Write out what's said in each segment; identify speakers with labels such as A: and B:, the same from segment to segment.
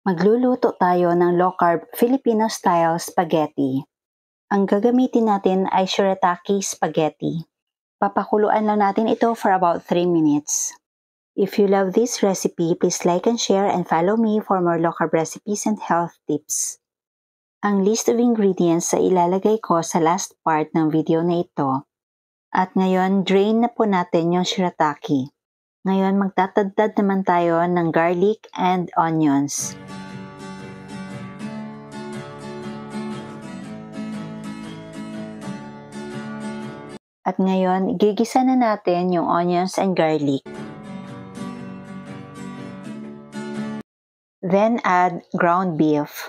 A: Magluluto tayo ng low-carb Filipino-style spaghetti. Ang gagamitin natin ay shirataki spaghetti. Papakuluan lang natin ito for about 3 minutes. If you love this recipe, please like and share and follow me for more low-carb recipes and health tips. Ang list of ingredients ay ilalagay ko sa last part ng video na ito. At ngayon, drain na po natin yung shirataki. Ngayon, magtatadtad naman tayo ng garlic and onions. At ngayon, gigisa na natin yung onions and garlic. Then add ground beef.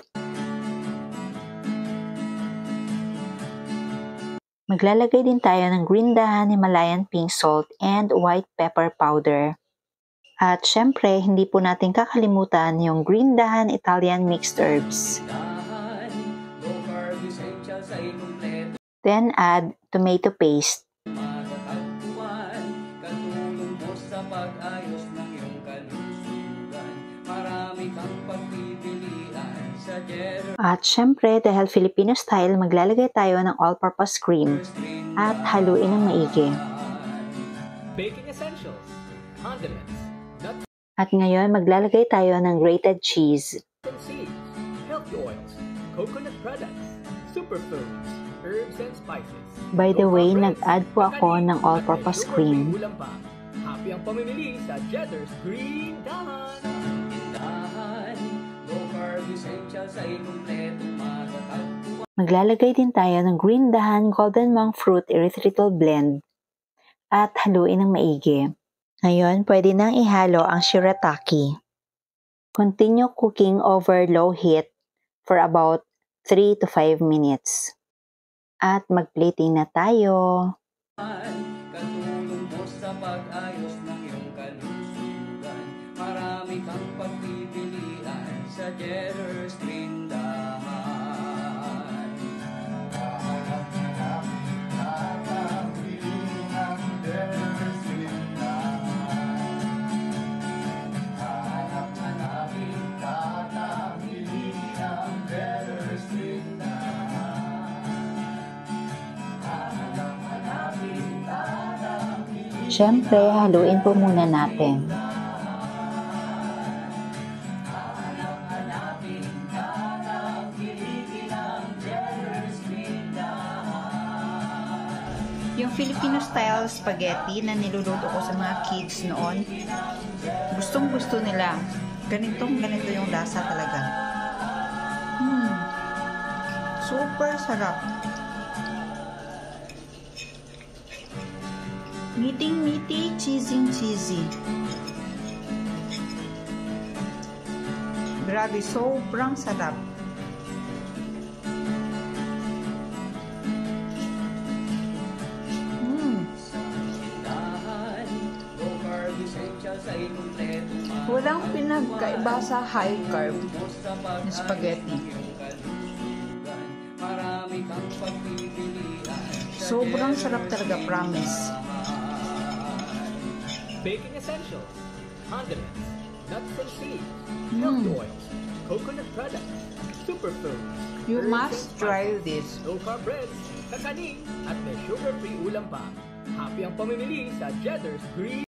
A: Maglalagay din tayo ng green dahan, Himalayan pink salt, and white pepper powder. At syempre, hindi po natin kakalimutan yung green dahan Italian mixed herbs. Then add tomato paste. At syempre, dahil Filipino style, maglalagay tayo ng all-purpose cream at haluin ng maigi.
B: Baking essentials, condiments, nuts,
A: at ngayon, maglalagay tayo ng grated cheese.
B: and seeds, healthy oils, coconut products, superfoods, herbs and spices.
A: By the way, nag-add po ako ng all-purpose cream.
B: Happy ang pamimili sa Jedder's Green Dahan.
A: Maglalagay din tayo ng green dahan golden monk fruit erythritol blend at haluin ng maigi. Ngayon, pwede nang ihalo ang shirataki. Continue cooking over low heat for about 3 to 5 minutes. At mag-plating na tayo.
C: Katulong mo sa pag-ayos ng iyong kalusugan. Marami kang pagpipilian sa Jedder's Green Dahan.
A: Siyempre, haluin po muna natin. Yung Filipino-style spaghetti na niluluto ko sa mga kids noon, gustong-gusto nila. Ganito yung lasa talaga. Super sarap. Meaty, cheesy. Grabe, sobrang sarap. Walang pinagkaiba sa high carb na spaghetti. Sobrang sarap talaga, promise.
B: Baking essentials, condiments, nuts and seeds, healthy oils, coconut products, superfoods.
A: You
B: herbs
A: must
B: and
A: try
B: spices,
A: this.
B: low-carb breads, kakanin, at may sugar-free ulam pa. Happy ang pamimili sa Jedder's Green